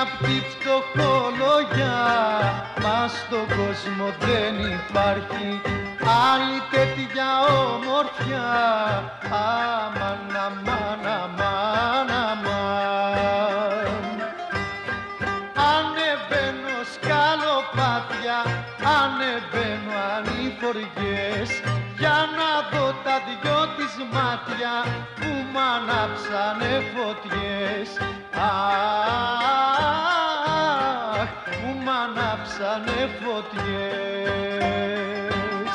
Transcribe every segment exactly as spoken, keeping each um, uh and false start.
απ' τη φτωχολογιά, μα στον κόσμο δεν υπάρχει άλλη τέτοια ομορφιά. Αμάν, αμάν, αμάν, αμάν. Ανεβαίνω σκαλοπάτια, ανεβαίνω ανηφοριές, για να δω τα δυο της μάτια που μ' ανάψανε φωτιές. Αχ, που μ' ανάψανε φωτιές.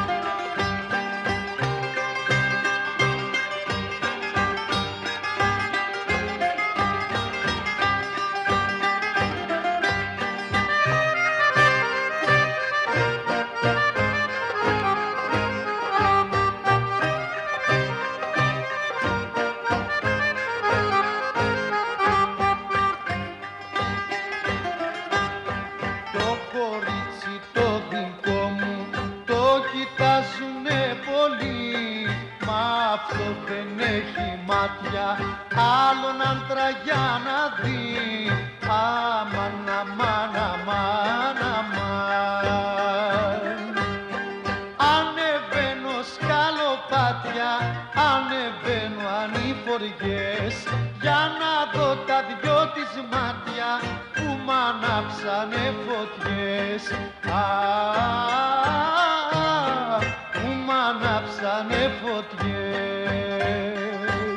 Αυτό δεν έχει μάτια άλλον άντρα για να δει. Αμάν, αμάν, αμάν, αμάν. Ανεβαίνω σκαλοπάτια, ανεβαίνω ανηφοριές, για να δω τα δυο της μάτια που μ' ανάψανε φωτιές. Αχ, που μ' ανάψανε φωτιές.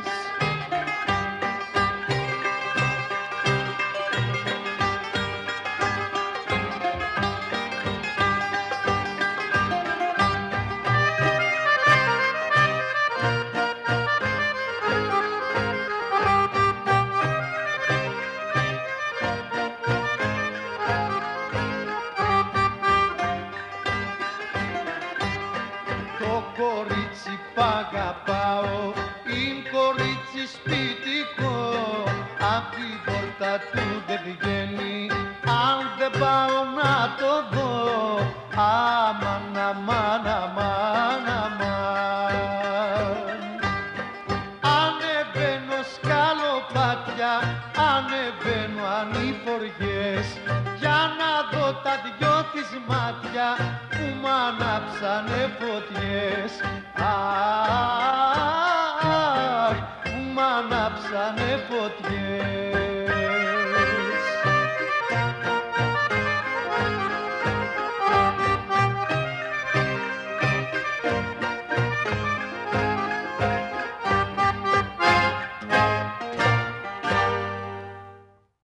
Το κορίτσι π' αγαπάω, είναι κορίτσι σπιτικό, απ' την πόρτα του δεν βγαίνει αν δεν πάω να το δω. Αμάν, αμάν, αμάν, αμάν. Ανεβαίνω σκαλοπάτια, ανεβαίνω ανηφοριές, για να δω τα δυο της μάτια που μ' ανάψανε φωτιές. Αχ, που μ' ανάψανε φωτιές.